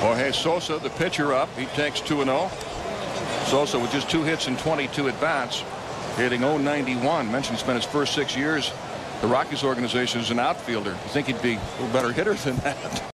Jorge Sosa, the pitcher, up. He takes 2-0. Sosa with just 2 hits and 22 at bats, hitting .091. Mentioned he spent his first 6 years the Rockies organization as an outfielder. You think he'd be a little better hitter than that?